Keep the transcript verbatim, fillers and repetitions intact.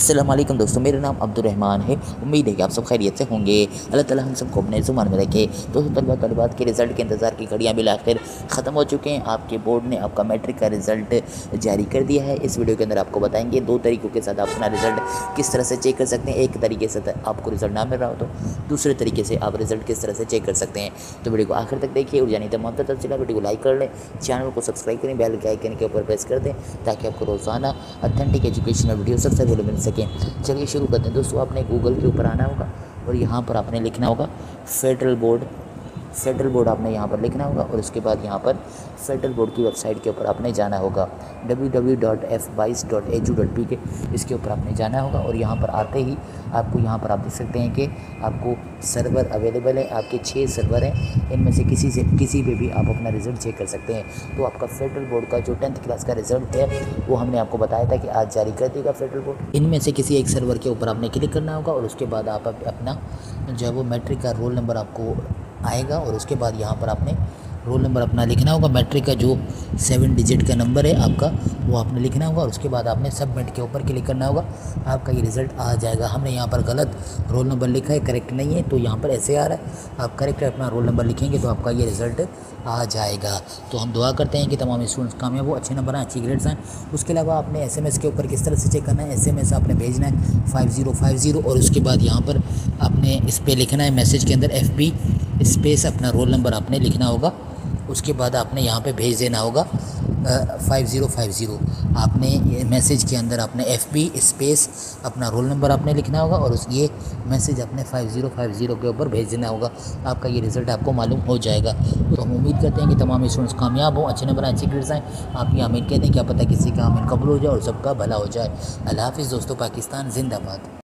अस्सलाम वालेकुम दोस्तों, मेरा नाम अब्दुर्रहमान है। उम्मीद है कि आप सब खैरियत से होंगे। अल्लाह ताला हम सबको अपने ज़ुबान में रखे। दोस्तों, तलबा तलबात के रिज़ल्ट के इंतज़ार की घड़ियाँ बिल आखिर ख़त्म हो चुके हैं। आपके बोर्ड ने आपका मैट्रिक का रिज़ल्ट जारी कर दिया है। इस वीडियो के अंदर आपको बताएंगे दो तरीक़ों के साथ आप अपना रिज़ल्ट किस तरह से चेक कर सकते हैं। एक तरीके से आपको रिज़ल्ट ना मिल रहा हो तो दूसरे तरीके से आप रिज़ल्ट किस तरह से चेक कर सकते हैं। तो वीडियो को आखिर तक देखिए और जानिए तमाम तफसीलात। वीडियो को लाइक कर लें, चैनल को सब्सक्राइब करें, बेल के आइकन के ऊपर प्रेस कर दें ताकि आपको रोज़ाना ऑथेंटिक एजुकेशनल वीडियो सबसे पहले मिल सकें। चलिए शुरू करते हैं दोस्तों। आपने गूगल के ऊपर आना होगा और यहाँ पर आपने लिखना होगा फेडरल बोर्ड। फेडरल बोर्ड आपने यहाँ पर लिखना होगा और उसके बाद यहाँ पर फेडरल बोर्ड की वेबसाइट के ऊपर आपने जाना होगा W W W dot F बाईस dot A U dot P K. इसके ऊपर आपने जाना होगा और यहाँ पर आते ही आपको यहाँ पर आप देख सकते हैं कि आपको सर्वर अवेलेबल है। आपके छः सर्वर हैं, इनमें से किसी से किसी पे भी आप अपना रिज़ल्ट चेक कर सकते हैं। तो आपका फेडरल बोर्ड का जो टेंथ क्लास का रिज़ल्ट है वो हमने आपको बताया था कि आज जारी कर देगा फेडरल बोर्ड। इनमें से किसी एक सर्वर के ऊपर आपने क्लिक करना होगा और उसके बाद आप अपना जो है वो मैट्रिक का रोल नंबर आपको आएगा और उसके बाद यहाँ पर आपने रोल नंबर अपना लिखना होगा। मैट्रिक का जो सेवन डिजिट का नंबर है आपका वो आपने लिखना होगा और उसके बाद आपने सबमिट के ऊपर क्लिक करना होगा। आपका ये रिज़ल्ट आ जाएगा। हमने यहाँ पर गलत रोल नंबर लिखा है, करेक्ट नहीं है, तो यहाँ पर ऐसे आ रहा है। आप करेक्ट अपना रोल नंबर लिखेंगे तो आपका ये रिज़ल्ट आ जाएगा। तो हम दुआ करते हैं कि तमाम स्टूडेंट्स कामयाब हो, अच्छे नंबर आए, अच्छी ग्रेड्स आएँ। उसके अलावा आपने एस एम एस के ऊपर किस तरह से चेक करना है, एस एम एस आपने भेजना है फाइव ज़ीरो फाइव ज़ीरो और उसके बाद यहाँ पर आपने इस पर लिखना है मैसेज के अंदर एफ बी स्पेस अपना रोल नंबर आपने लिखना होगा। उसके बाद आपने यहाँ पे भेज देना होगा फाइव ज़ीरो फाइव ज़ीरो। आपने मैसेज के अंदर आपने एफ बी स्पेस अपना रोल नंबर आपने लिखना होगा और उस ये मैसेज अपने फाइव ज़ीरो फाइव ज़ीरो के ऊपर भेज देना होगा। आपका ये रिज़ल्ट आपको मालूम हो जाएगा। तो हम उम्मीद करते हैं कि तमाम स्टूडेंट्स कामयाब हों, अच्छे नंबर अच्छी ग्रेड्स आएँ। आप ये आमीन कहते हैं, क्या पता किसी का आमीन कबूल हो जाए और सबका भला हो जाए। अल्लाह हाफ़िज़ दोस्तों। पाकिस्तान जिंदाबाद।